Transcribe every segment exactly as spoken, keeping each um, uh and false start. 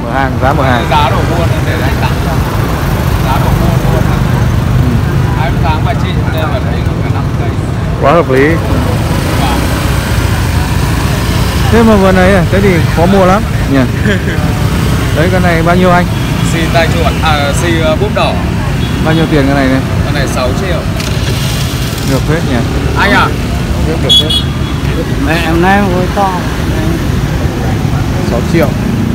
Mở hàng, giá mở hàng. Giá đổ buôn để anh tặng cho. Giá đổ buôn luôn. Hai tháng mà chị nên ở đấy cả năm cây. Quá hợp lý. Thế mà vườn này thế thì khó mua lắm nhỉ. Đấy, cái này bao nhiêu anh? Xì tai chuột, à xì búp đỏ. Bao nhiêu tiền cái này này? Cái này sáu triệu. Được hết nhỉ. Anh à? Được được hết. Mẹ em nay với to. sáu triệu.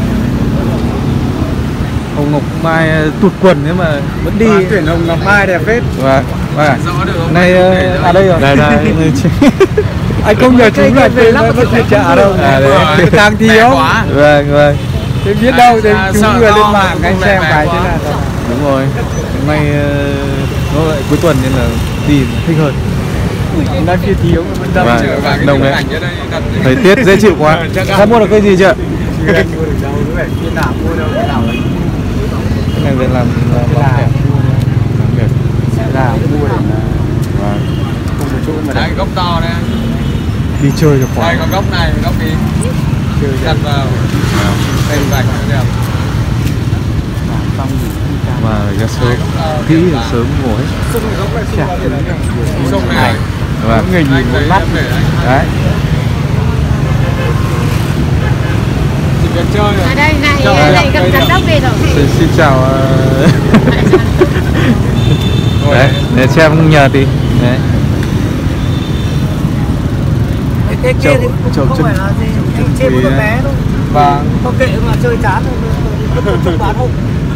Hồng Ngọc Mai tụt quần nhưng mà vẫn đi. À, tuyển Hồng Ngọc Mai đẹp phết. Vâng. Vâng. Rõ được không? Này à đây rồi. Đây đây. Anh không nhờ chúng là về lắm có thể trả đâu. À đấy. Càng thiếu. Vâng vâng. Thế biết đâu thì chúng vừa lên mạng anh xem cái thế là đúng rồi. Hôm nay nó lại cuối tuần nên là đi thích hơn. Hôm nay kia thiếu mà vẫn đông. Vâng, đông đấy. Thời tiết dễ chịu quá. Đã mua được cái gì chưa? Chưa anh mua được đâu, đúng vậy. Khi nào mua đâu, khi nào ấy. Cái này về làm làm đẹp. Làm đẹp. Là mua để mà Vâng. không có chỗ mà Đấy, gốc to đấy. Đi chơi được quá. Đây còn gốc này, gốc đi. chơi Đặt vào. Đây vạch đẹp. xong Và ra sớm, kỹ là sớm ngồi hết. Sông này. Vâng. người nhìn một mắt Đấy. Chỉ cần chơi rồi. Ở đây này, ở đây gặp giám đốc về rồi. Xin, xin chào. Đấy, để xem nhờ tí. Đấy. cái kia thì chậu không chân- phải là gì, anh chê một con bé thôi. Vâng. Có kệ mà chơi chán rồi, không bán không.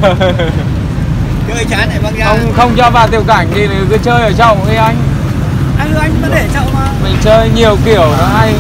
Chơi chán này băng ra. Không không cho vào tiểu cảnh thì cứ chơi ở chậu đi anh. Anh ơi, anh vẫn để chậu mà. Mình chơi nhiều kiểu nó hay.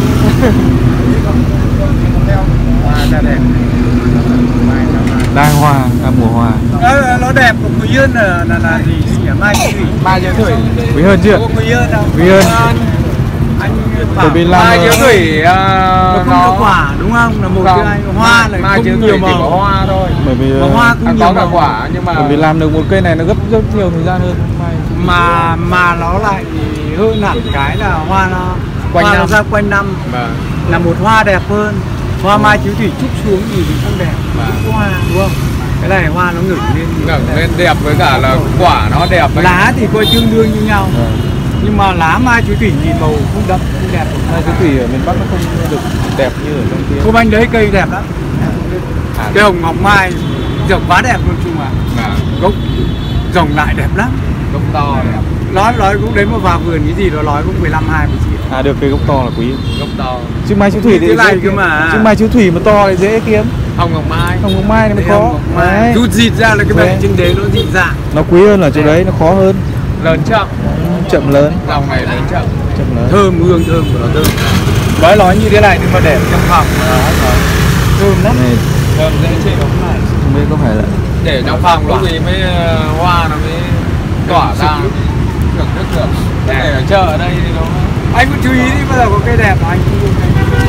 Hoa ra đẹp. Đang hoa, à, mùa hoa. Ờ, nó đẹp của Quý Yên là là, là gì? Gì à? Mai Thủy. Mai Diệu Thủy. Quý hơn chưa? Có Quý Yên đâu? Quý hơn. Anh Bởi vì là Mai Diệu Thủy uh, nó không nó có quả đúng không? Là một cái anh hoa là Mai Diệu không Thủy nhiều chỉ có màu. hoa thôi. Bởi vì Mà hoa cũng À, nhiều có cả màu. quả nhưng mà bởi vì làm được một cây này nó gấp rất nhiều thời gian hơn mai. mà mà nó lại hơn hẳn cái là hoa nó Quanh hoa năm. nó ra quanh năm Vâng. là một hoa đẹp hơn. Hoa mai chiếu thủy trúc xuống thì thì không đẹp. Vâng. Trúc hoa đúng không? Cái này hoa nó ngẩng lên thì ngẩng đẹp. lên đẹp với cả là quả nó đẹp ấy. Lá thì coi tương đương như nhau. Vâng. Nhưng mà lá mai chiếu thủy nhìn màu không đậm không đẹp. Mai Diệu Thủy ở miền Bắc nó không được đẹp như ở trong kia. Cô anh đấy cây đẹp lắm. À, Cái hồng ngọc mai rồng quá đẹp luôn chung mà. vâng. Gốc rồng lại đẹp lắm. Gốc to đẹp. Nói nói cũng đến mà vào vườn cái gì đó nói cũng mười lăm hai mươi triệu. À được cây gốc to là quý. Gốc to. Chứ Mai Chiếu Thủy thì Cái này dễ cơ kiếm. mà. Chứ Mai Chiếu Thủy mà to thì dễ kiếm. Hồng Ngọc Mai. Hồng Ngọc Mai này mới Đấy, khó. hồng ngọc mai. Đấy. Rút dịt ra là cái Đấy. bể trên đế nó dịt ra. Nó quý hơn ở chỗ đấy, nó khó hơn. Lớn chậm. Chậm lớn, Dòng này lớn chậm. chậm lớn. Thơm hương thơm của nó thơm. Nói nói như thế này nhưng mà để trong phòng nó thơm lắm. Này Thơm dễ chịu. không biết có phải là Để trong phòng lúc gì mới uh, hoa nó mới tỏa ra. Thưởng thức được. Để ở chợ ở đây thì nó Anh cũng chú ý đi, bao giờ có cây đẹp mà anh không dùng cây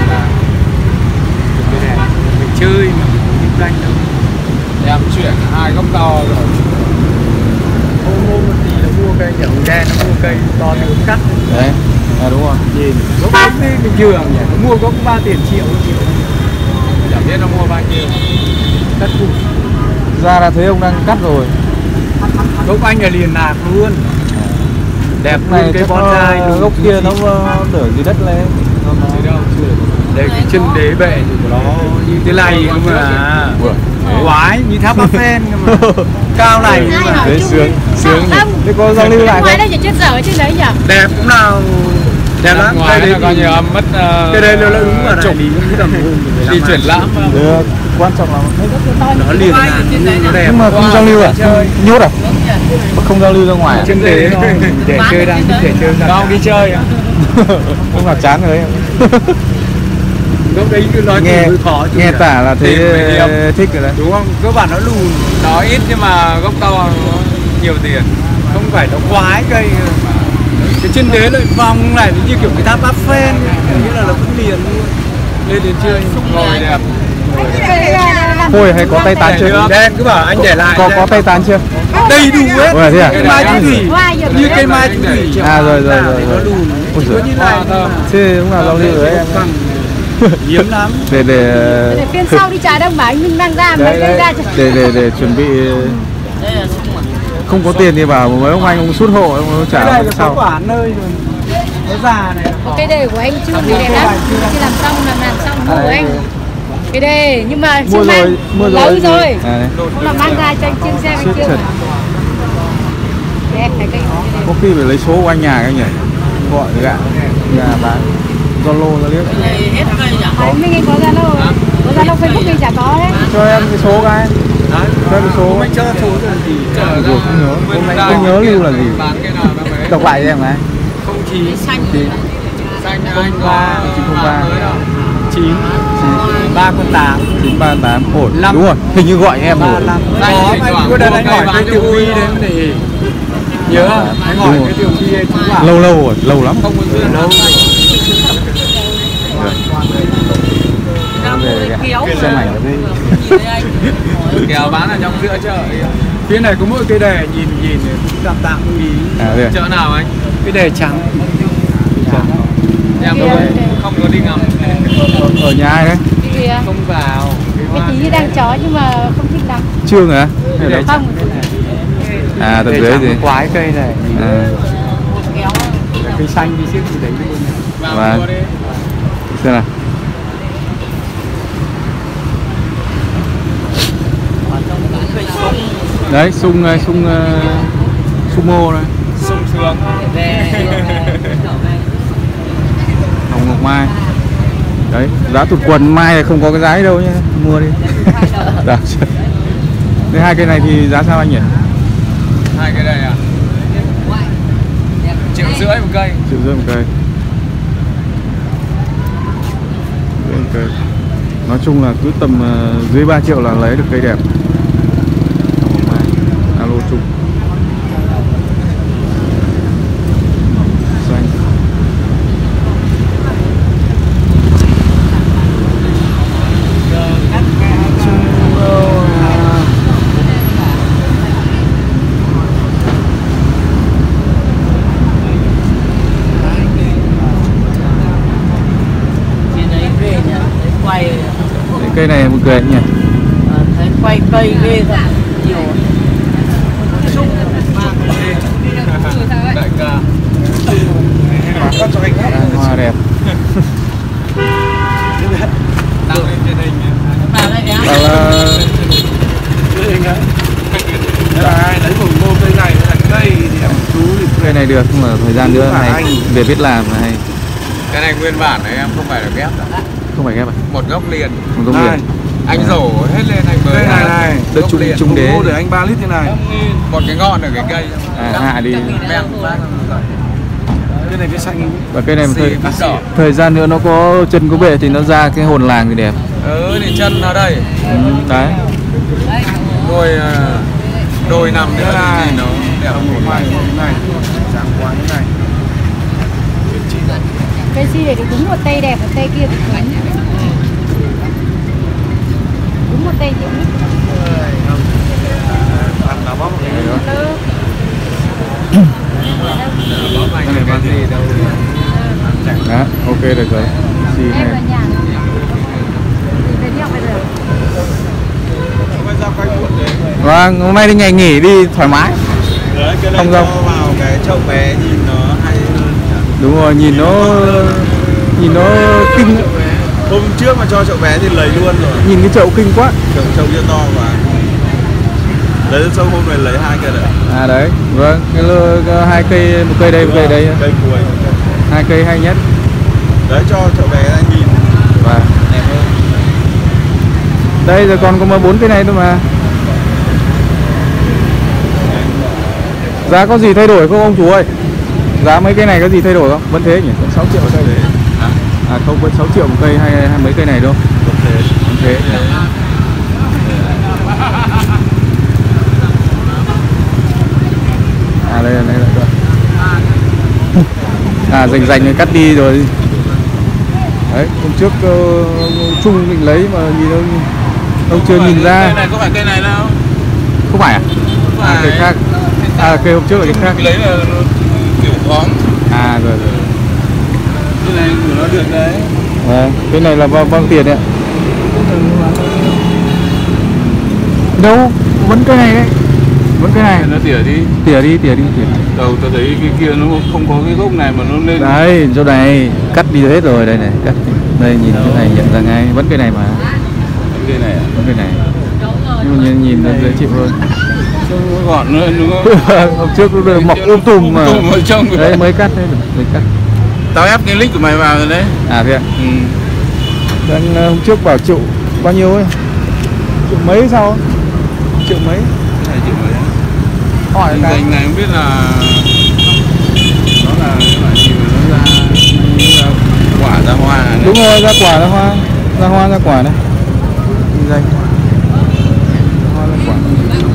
cây đẹp. Mình chơi mà mình kinh doanh đâu. em chuyển hai gốc to rồi. Ô mua một tí nó mua cây kiểu đen, nó mua cây to lớn cắt. đấy. À đúng rồi. Nhìn gốc gốc đi bình thường nhỉ, nó mua gốc ba tiền triệu triệu. Chẳng biết nó mua bao nhiêu. Cắt cụt. Ra là thấy ông đang cắt rồi. Gốc anh là liền lạc luôn. Đẹp Này luôn cái chắc bonsai nó- luôn. gốc kia nó nở dưới đất lên. Nó nó Chứ đâu. Đây cái chân đế bệ của nó như thế này cơ mà. Quái như tháp Eiffel cơ mà. Cao này cơ mà. Đấy sướng, sướng nhỉ. Thế có giao lưu lại Ngoài không? đây chỉ chết dở trên đấy nhỉ? Đẹp cũng nào đẹp lắm. Ngoài Cái nó coi đấy như thì- mất uh, cái đây nó là ứng vào đại lý cái tầm đi chuyển lãm. Được, quan trọng là nó liền là nó đẹp. nhưng mà không giao lưu à? Chơi. Nhốt à? Không giao lưu ra ngoài à? Chân đế thôi để chơi đang để chơi ra. Không đi chơi à? Không là chán rồi đấy. Gốc đấy cứ nói Nghe từ khó chứ nghe nhỉ? tả là thấy Tìm người yêu. ờ, thích rồi đấy. đúng không? Cơ bản nó lùn, Nó ít nhưng mà gốc to nó nhiều tiền. không phải nó quái cây. Cái chân đế lại vòng này như kiểu cái tháp Eiffel, như là nó cũng liền luôn. Lên đến chơi Ngồi đẹp. Thôi hay có tay tán chưa? đen cứ bảo anh để lại Có đây. có tay tán chưa? Đầy đủ hết. Ủa, thế à? Cây mai chú thủy như cây mai chú thủy. À rồi rồi rồi nó rồi. lùn Ôi chỉ có giời. như này thôi mà. Thế lúc nào giao lưu rồi em? hiếm lắm. để để Để phiên sau đi trả đông mà anh Minh mang ra mấy cây ra cho. để để để chuẩn bị. Không có tiền thì bảo mấy ông anh ông sút hộ ông trả Cái này là có sau. quả nơi rồi. Nó già này. Cái đề của anh chưa này đẹp lắm. Chưa làm xong làm làm xong mua của anh. Cái đề nhưng mà chưa mang mua lâu rồi. rồi. À, Không là mang ra cho anh trên xe anh chưa. Đẹp này cây. có khi phải lấy số của anh nhà anh nhỉ, gọi gạ nhà bán Zalo ra liếc. Anh Minh anh có Zalo, có Zalo Facebook thì chả có đấy. Cho em cái số cái. Cho cái số. Mình cho số rồi gì? Rồi không nhớ, hôm nay không nhớ lưu là gì. Đọc lại cho em này. không chín Chín Xanh không ba chín không ba chín ba con tám chín ba tám ổn. Năm. Đúng rồi, hình như gọi em ba rồi. năm. Đây, Có thỉnh anh thoảng có đợt mua anh cây hỏi bán cái cho tiểu vui. vi đấy để nhớ không? Anh hỏi Đúng rồi. cái tiểu vi ấy chú bảo Lâu lâu rồi, lâu lắm. Không có duyên lâu đâu. Về cái xe mảnh ở đây. Kéo bán ở trong giữa chợ. phía này có mỗi cây đề nhìn nhìn này cũng tạm tạm ý. À đây. Chợ nào anh? Cái đề trắng. Em không, không có đi ngắm. Ở nhà ai đấy? Cái kìa. Không vào. Cái tí như đang chó nhưng mà không thích lắm. Trương hả? Hay đâu? Không. À tận Đề dưới trắng gì? quái cây này. À, Cây xanh đi xếp gì đấy luôn. Vào Vâng. mua đi. xem nào. Đấy, sung này, sung uh, sumo này. Sung sướng. Hồng Ngọc Mai. Đấy, giá tụt quần mai này không có cái giá ấy đâu nhá, mua đi. Đó. Đây hai cây này thì giá sao anh nhỉ? Hai cái đây à? Triệu rưỡi một cây. Triệu rưỡi một cây. Rưỡi một cây. Nói chung là cứ tầm uh, dưới ba triệu là lấy được cây đẹp. Hồng Ngọc Mai. Alo chung. Xanh. Cái cây này một cười nhỉ? Thấy quay cây ghê thật nhiều. Đại ca. À, hoa đẹp. Đăng lên trên hình. Vào đây nhá. Bảo là Đấy, đấy một mua cây này thành cây thì em chú thì cây này được nhưng mà thời gian nữa Phải này anh. về biết làm là hay. Cái này nguyên bản này em không phải là ghép đâu. Không phải ghép à? Một gốc liền. Một công Này. liền. Anh rổ hết lên anh mới. Cây này này. Đất Gốc trung liền. trung đế. mua để anh ba lít thế này. Một cái ngọn ở cái cây. À, hạ đi. Bèn phát. Cái này cái xanh. Và cây này một thời, Xì bít đỏ. thời gian nữa nó có chân có bệ thì nó ra cái hồn làng thì đẹp. Ừ thì chân nó đây. Ừ, đấy. Đôi à, đôi nằm nữa thì nó đẹp Một một này, một này. Sáng quá như này. Cây si này thì đúng một tay đẹp, một tay kia thì cứng. Đúng một tay thì ít. Ăn nó bóc cái này. bóp anh cái này gì đâu. Đó, ok được rồi. Xì Em này. ở nhà. Về đi học bây giờ. Vâng, hôm nay đi ngày nghỉ đi thoải mái. Đấy, cái Không đâu. vào cái chậu bé nhìn nó hay hơn. Đúng rồi, nhìn nó nhìn nó kinh. Hôm trước mà cho chậu bé thì lấy luôn rồi. Nhìn cái chậu kinh quá. Chậu chậu kia to quá. Đấy sau hôm này lấy hai cây đấy. À đấy, vâng, cái lơ, cái hai cây, một cây đây, một cây đây. Cây cuối. Hai cây hay nhất. Đấy cho chậu bé ra nhìn Và đẹp hơn. đây rồi còn có mà bốn cây này thôi mà. Giá có gì thay đổi không ông chủ ơi? Giá mấy cây này có gì thay đổi không? Vẫn thế nhỉ? Vẫn sáu triệu cây đấy. À không, vẫn sáu triệu một cây hay, hay mấy cây này đâu? Vẫn thế. Vẫn thế. À đây là đây là đây. À rành rành cắt đi rồi. Đấy, hôm trước uh, ông Trung định lấy mà nhìn đâu ông chưa nhìn ra. Cây này có phải cây này đâu? Không phải à? Không À phải. cây khác. À cây hôm trước là cái khác. Cái lấy là kiểu khoáng. À rồi rồi. Cái này của nó được đấy. Vâng, cái này là bao, bao tiền đấy ạ? Đâu, vẫn cái này đấy. Vẫn cái này. Nó tỉa đi. Tỉa đi, tỉa đi, tỉa. Đầu tôi thấy cái kia nó không có cái gốc này mà nó lên. Đấy, chỗ này cắt đi hết rồi đây này, cắt. Đây nhìn chỗ này nhận ra ngay, vẫn cái này mà. Cái này à? Vẫn cái này. Nhưng mà nhìn, nhìn nó dễ chịu hơn. Nó gọn nữa đúng không? Hôm trước nó được mọc um tùm mà. Um tùm ở trong. Đấy mới cắt đấy, mới cắt. Tao ép cái link của mày vào rồi đấy. À thế ạ? Ừ. Đang hôm trước bảo triệu bao nhiêu ấy? Triệu mấy sao? Triệu mấy? Cái này triệu mấy? Hỏi Cái cái danh này không biết là nó là cái loại gì mà nó ra, ra quả ra hoa này. đúng rồi, ra quả ra hoa, ra hoa ra quả này. Kinh doanh. Hoa ra quả.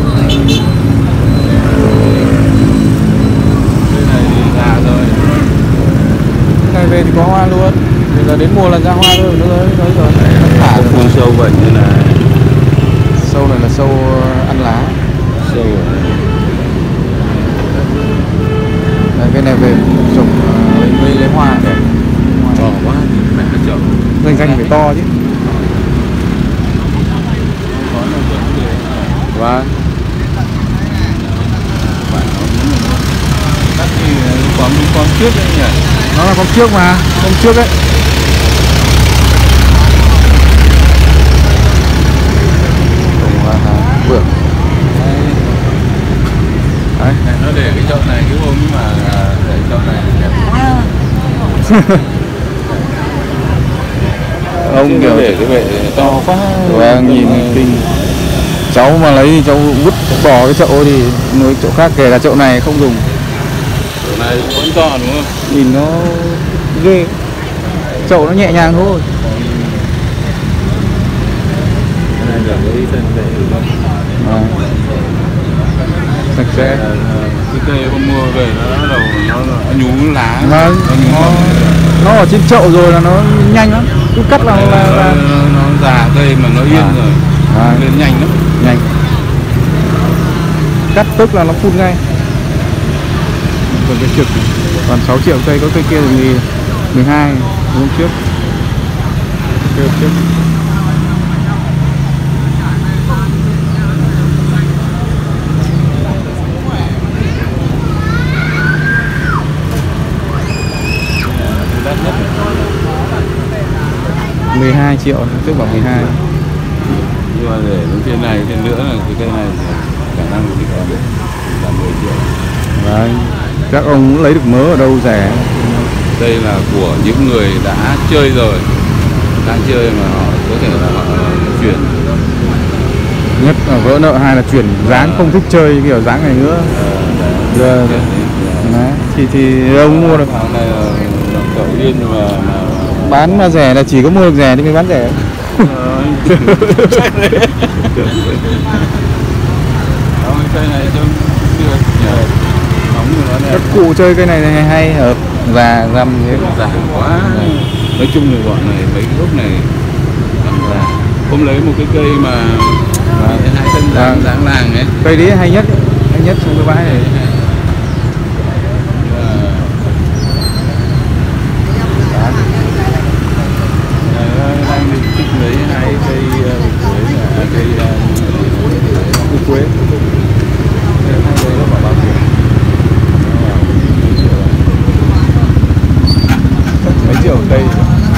Cái này thì già rồi. Cái này về thì có hoa luôn. Bây giờ đến mùa là ra hoa luôn, nó rồi, rồi rồi. Thả được con sâu bệnh như này. Sâu này là sâu ăn lá. Sâu rồi. Đấy, cái này về trồng uh, lấy, lấy, lấy hoa để To quá thì mẹ nó chậu. danh danh phải to chứ. Có nó vẫn để Vâng. bạn nó muốn là nó cắt thì con con trước đấy nhỉ. Nó là con trước mà, con trước ấy. Trồng uh, vườn. Đấy. Này, nó để cái chậu này cái hôm mà để chậu này đẹp quá. Ông kiểu để cái bệ to quá. Vâng, nhìn kinh. Cháu mà lấy thì cháu vứt bỏ cái chậu thì nuôi chỗ khác, kể là chậu này không dùng. Chậu này vẫn to đúng không? Nhìn nó ghê. Chậu nó nhẹ nhàng thôi. Cái này là cái thân để À. Sạch sẽ. cái cây hôm mua về nó bắt đầu nó, nó nhú lá. Vâng, nó nhú nó, mỏng. nó ở trên chậu rồi là nó nhanh lắm. Cứ cắt là, là, nó, là... nó, nó già cây mà nó yên À. rồi. À. Lên nhanh lắm. Nhanh. Cắt tức là nó phun ngay. Còn cái trực còn sáu triệu cây, có cây kia thì mười hai hôm trước. Cây hôm trước. mười hai triệu, trước bảo mười hai. Nhưng mà để đến trên này trên nữa là cái cây này khả năng thì có được là mười triệu. Vâng. Các ông cũng lấy được mớ ở đâu rẻ. Đây là của những người đã chơi rồi, đang chơi mà họ có thể là họ chuyển. Nhất là vỡ nợ, hai là chuyển dáng, không thích chơi kiểu dáng này nữa. Giờ đấy, thì thì ông mua được. Hàng này là, là cậu yên mà, mà Bán mà rẻ là chỉ có mua được rẻ thì mới bán rẻ. Đó, cây này trông được nhờ. Nóng như nó này. Các cụ chơi cây này hay, hay hợp già răm thế. Già quá. Nói chung là bọn này mấy cái gốc này bằng già. Hôm lấy một cái cây mà Vâng. hai thân dáng Vâng. dáng làng ấy. Cây đấy hay nhất, hay nhất trong cái bãi này. Đang định thích lấy hai cây quế là cây Quế. hai cây đó bảo bao tiền? Mấy triệu một cây.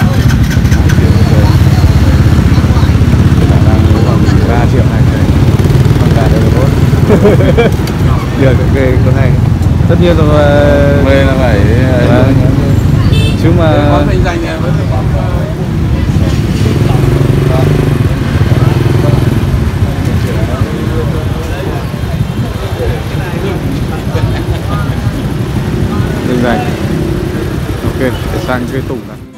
ba triệu hai cây. Con gà đây là tốt. Được, cây con này. Tất nhiên rồi. Đây là phải Vâng. Chứ mà có danh danh này vẫn có. Đừng này. Ok, để sang cái tủ này.